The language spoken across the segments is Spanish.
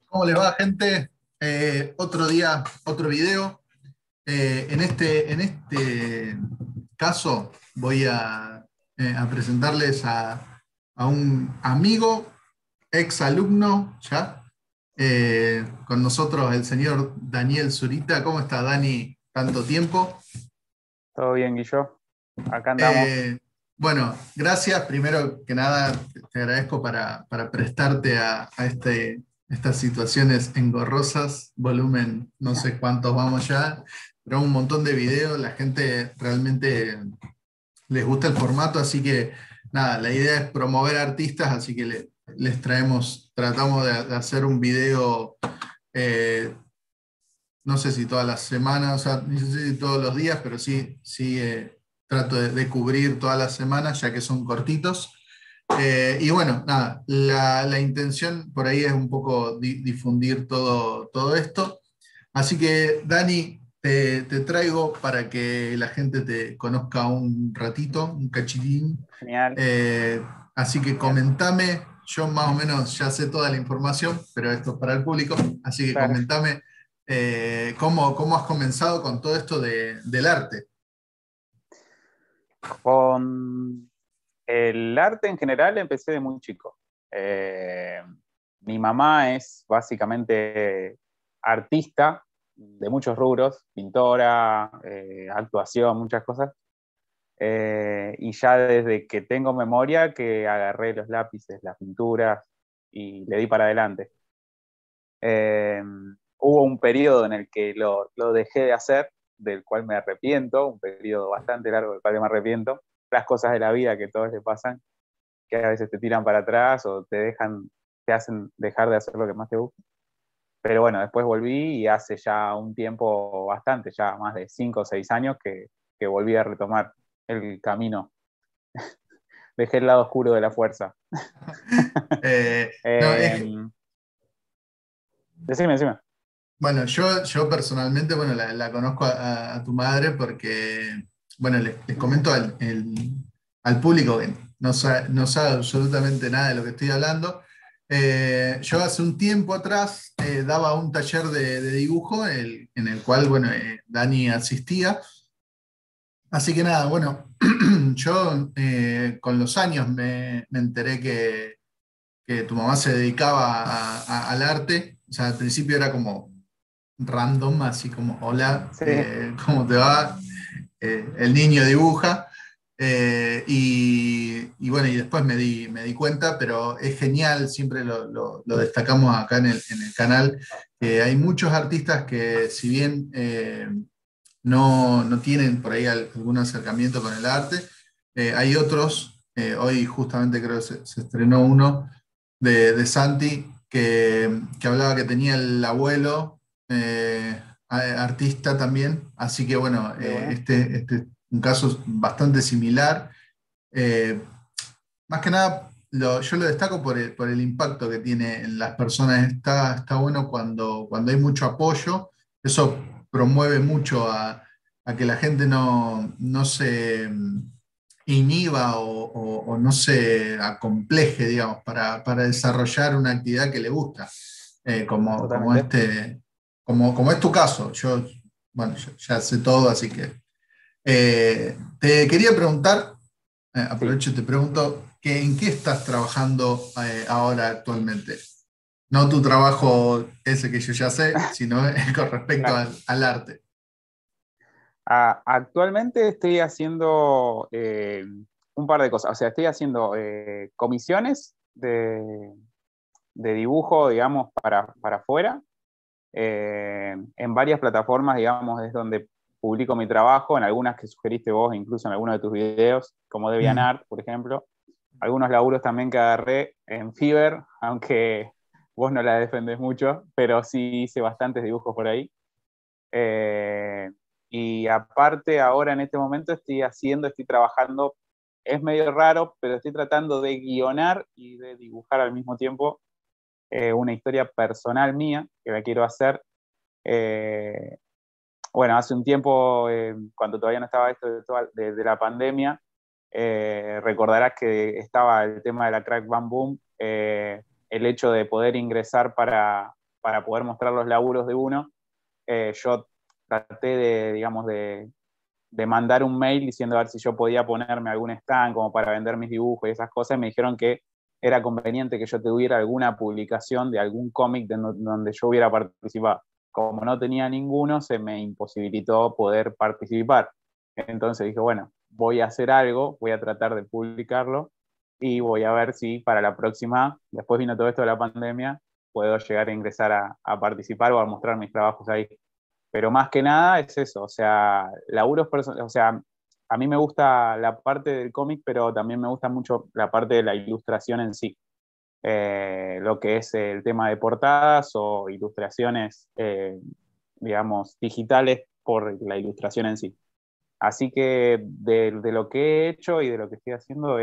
¿Cómo les va, gente? Otro día, otro video. En este caso voy a presentarles a un amigo, ex alumno, ya, con nosotros el señor Daniel Zurita. ¿Cómo está, Dani? Tanto tiempo. Todo bien, Guillo. Acá andamos. Eh, bueno, gracias. Primero que nada, te agradezco para prestarte estas situaciones engorrosas. Volumen, no sé cuántos vamos ya, pero un montón de videos. La gente realmente les gusta el formato, así que nada, la idea es promover artistas, así que les tratamos de hacer un video. eh, no sé si todas las semanas, o sea, no sé si todos los días, pero sí trato de cubrir todas las semanas, ya que son cortitos. Y bueno, nada, la intención por ahí es un poco difundir todo esto. Así que, Dani, te traigo para que la gente te conozca un ratito, un cachitín. Genial, Eh, Así que genial. comentame, yo más o menos ya sé toda la información, pero esto es para el público, así que Claro. comentame cómo has comenzado con todo esto del arte. Con el arte en general empecé de muy chico. Eh, Mi mamá es básicamente artista de muchos rubros, pintora, actuación, muchas cosas. Y ya desde que tengo memoria que agarré los lápices, las pinturas y le di para adelante. Eh, Hubo un periodo en el que lo dejé de hacer, del cual me arrepiento, un periodo bastante largo del cual me arrepiento. Las cosas de la vida que a todos les pasan, que a veces te tiran para atrás o te hacen dejar de hacer lo que más te gusta. Pero bueno, después volví y hace ya un tiempo bastante, ya más de 5 o 6 años que volví a retomar el camino. Dejé el lado oscuro de la fuerza. No, Eh, Decime. bueno, yo personalmente, bueno, la conozco a tu madre porque, bueno, les comento al público que no sabe absolutamente nada de lo que estoy hablando. Yo hace un tiempo atrás daba un taller de dibujo en el cual, bueno, Dani asistía. Así que nada, bueno, yo con los años me enteré que tu mamá se dedicaba al arte. O sea, al principio era como random, así como, hola, sí, ¿cómo te va? El niño dibuja. Y bueno, y después me di cuenta, pero es genial, siempre lo destacamos acá en el canal, que hay muchos artistas que si bien no tienen por ahí algún acercamiento con el arte, hay otros, hoy justamente creo que se estrenó uno de Santi, que hablaba que tenía el abuelo artista también, así que bueno, de una. este es un caso bastante similar. Eh, Más que nada, yo lo destaco por el impacto que tiene en las personas. Está bueno cuando hay mucho apoyo, eso promueve mucho a que la gente no se inhiba o no se acompleje, digamos, para desarrollar una actividad que le gusta, como Totalmente. como es tu caso. Yo, bueno, ya sé todo, así que te quería preguntar, Sí. aprovecho y te pregunto, ¿en qué estás trabajando ahora actualmente? No tu trabajo ese que yo ya sé, sino con respecto Claro. al arte. Actualmente estoy haciendo un par de cosas. O sea, estoy haciendo comisiones de dibujo, digamos, para afuera. En varias plataformas, digamos, es donde publico mi trabajo, en algunas que sugeriste vos, incluso en algunos de tus videos, como Mm. DeviantArt, por ejemplo. Algunos laburos también que agarré en Fiverr, aunque vos no la defendés mucho, pero sí hice bastantes dibujos por ahí. Eh, y aparte, ahora en este momento estoy trabajando, es medio raro, pero estoy tratando de guionar y de dibujar al mismo tiempo una historia personal mía que la quiero hacer. Eh, bueno, hace un tiempo, cuando todavía no estaba esto de la pandemia, recordarás que estaba el tema de la Crack Bam Boom, el hecho de poder ingresar para poder mostrar los laburos de uno, yo traté de, digamos, de mandar un mail diciendo a ver si yo podía ponerme algún stand como para vender mis dibujos y esas cosas, y me dijeron que era conveniente que yo tuviera alguna publicación de algún cómic donde yo hubiera participado. Como no tenía ninguno, se me imposibilitó poder participar. Entonces dije, bueno, voy a hacer algo, voy a tratar de publicarlo y voy a ver si para la próxima, después vino todo esto de la pandemia, puedo llegar a ingresar a participar o a mostrar mis trabajos ahí. Pero más que nada es eso, o sea, laburos personales, o sea, a mí me gusta la parte del cómic, pero también me gusta mucho la parte de la ilustración en sí. Lo que es el tema de portadas o ilustraciones, digamos, digitales por la ilustración en sí. Así que de lo que he hecho y de lo que estoy haciendo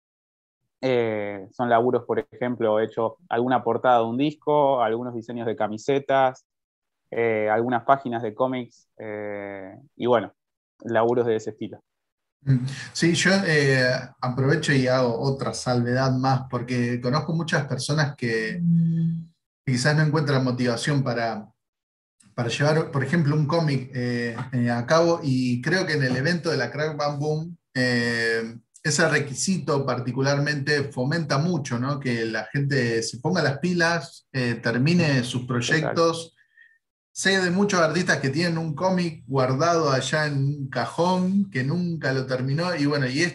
son laburos, por ejemplo, he hecho alguna portada de un disco, algunos diseños de camisetas, algunas páginas de cómics y bueno, laburos de ese estilo. Sí, yo aprovecho y hago otra salvedad más, porque conozco muchas personas que quizás no encuentran motivación para llevar, por ejemplo, un cómic a cabo, y creo que en el evento de la Crack Bam Boom, ese requisito particularmente fomenta mucho, ¿no? Que la gente se ponga las pilas, termine sus Total. proyectos. Sé de muchos artistas que tienen un cómic guardado allá en un cajón que nunca lo terminó, y bueno, y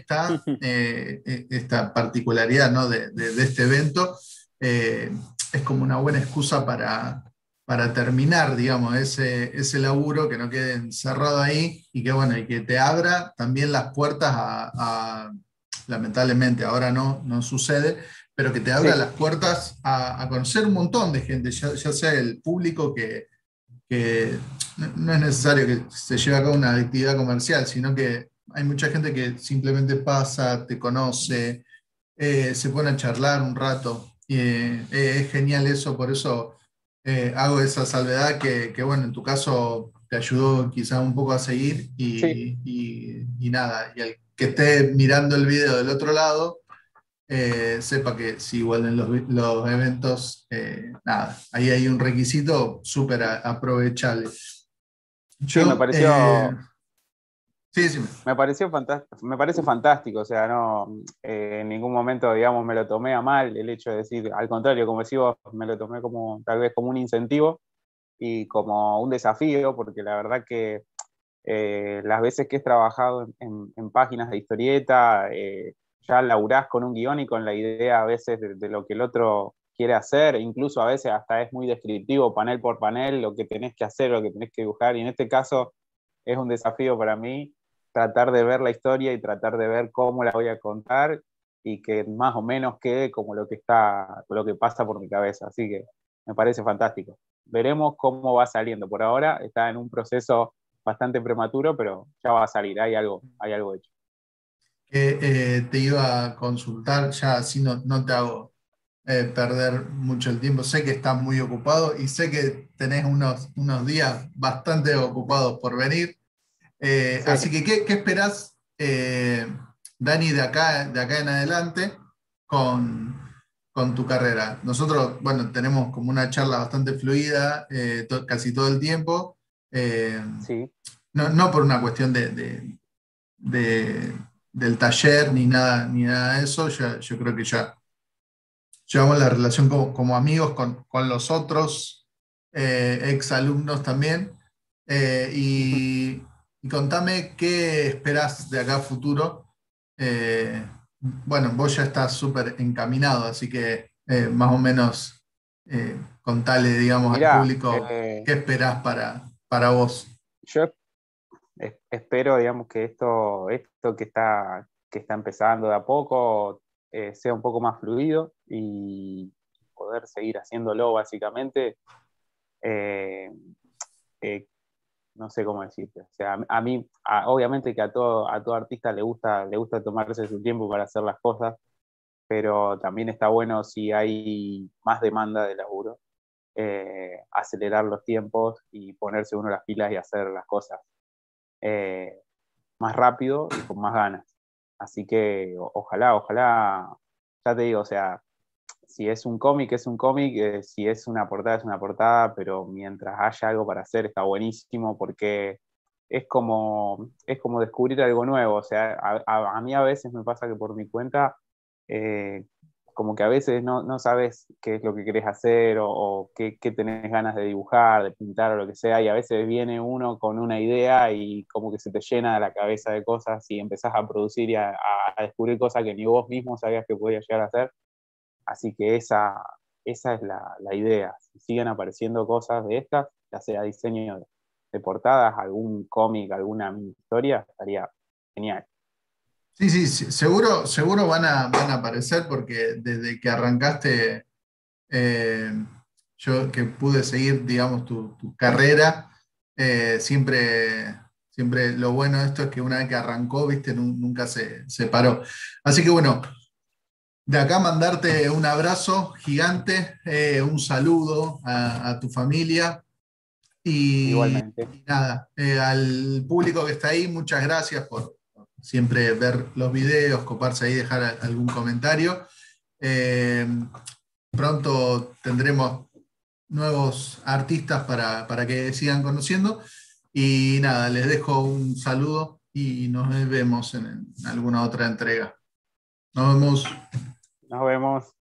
esta particularidad, ¿no? de este evento eh, es como una buena excusa para terminar, digamos, ese laburo, que no quede encerrado ahí, y que bueno, y que te abra también las puertas lamentablemente ahora no sucede, pero que te abra Sí, las puertas a conocer un montón de gente, ya sea el público que no es necesario que se lleve a cabo una actividad comercial, sino que hay mucha gente que simplemente pasa, te conoce, se pone a charlar un rato. Y, es genial eso, por eso hago esa salvedad que, bueno, en tu caso te ayudó quizá un poco a seguir, sí. y nada, y al que esté mirando el video del otro lado, sepa que si vuelven los eventos, nada, ahí hay un requisito súper aprovechable. Sí, Yo, sí, sí, me parece fantástico, o sea, no, en ningún momento, digamos, me lo tomé a mal el hecho de decir, al contrario, como decís vos, me lo tomé como, tal vez como un incentivo y como un desafío, porque la verdad que las veces que he trabajado en páginas de historieta, ya laburás con un guión y con la idea a veces de lo que el otro quiere hacer, e incluso a veces hasta es muy descriptivo, panel por panel, lo que tenés que hacer, lo que tenés que dibujar, y en este caso es un desafío para mí tratar de ver la historia y tratar de ver cómo la voy a contar y que más o menos quede como lo que pasa por mi cabeza, así que me parece fantástico. Veremos cómo va saliendo. Por ahora está en un proceso bastante prematuro, pero ya va a salir, hay algo hecho. te iba a consultar, ya así no te hago perder mucho el tiempo. Sé que estás muy ocupado y sé que tenés unos días bastante ocupados por venir. Así Sí, que, ¿qué esperás, Dani, de acá en adelante con, con tu carrera? Nosotros, bueno, tenemos como una charla bastante fluida casi todo el tiempo. eh, sí, no por una cuestión de- del taller ni nada de eso. Yo creo que ya llevamos la relación como amigos con los otros ex alumnos también. Y contame qué esperás de acá a futuro. Eh, bueno, vos ya estás súper encaminado, así que más o menos contale, digamos, al mirá, público qué esperás para vos. yo espero, digamos, que esto que está empezando de a poco sea un poco más fluido y poder seguir haciéndolo básicamente. Eh, eh, no sé cómo decirte. O sea, a mí, obviamente que a todo artista le gusta tomarse su tiempo para hacer las cosas, pero también está bueno si hay más demanda de laburo, acelerar los tiempos y ponerse uno las pilas y hacer las cosas eh, más rápido y con más ganas. Así que ojalá, ya te digo, o sea, si es un cómic, es un cómic, si es una portada, pero mientras haya algo para hacer está buenísimo porque es como descubrir algo nuevo. O sea, a mí a veces me pasa que por mi cuenta, eh, como que a veces no sabes qué es lo que querés hacer o qué tenés ganas de dibujar, de pintar o lo que sea, y a veces viene uno con una idea y como que se te llena la cabeza de cosas y empezás a producir y a descubrir cosas que ni vos mismo sabías que podías llegar a hacer. Así que esa es la idea. Si siguen apareciendo cosas de estas, ya sea diseño de portadas, algún cómic, alguna mini historia, estaría genial. Sí, sí, sí, seguro van a aparecer porque desde que arrancaste, eh, yo que pude seguir, digamos, tu carrera, siempre lo bueno de esto es que una vez que arrancó, viste, nunca se paró. Así que bueno, de acá mandarte un abrazo gigante, un saludo a tu familia Igualmente. y nada, al público que está ahí, muchas gracias por siempre ver los videos, coparse ahí, dejar algún comentario. Eh, Pronto tendremos nuevos artistas para que sigan conociendo. Y nada, les dejo un saludo y nos vemos en alguna otra entrega. Nos vemos. Nos vemos.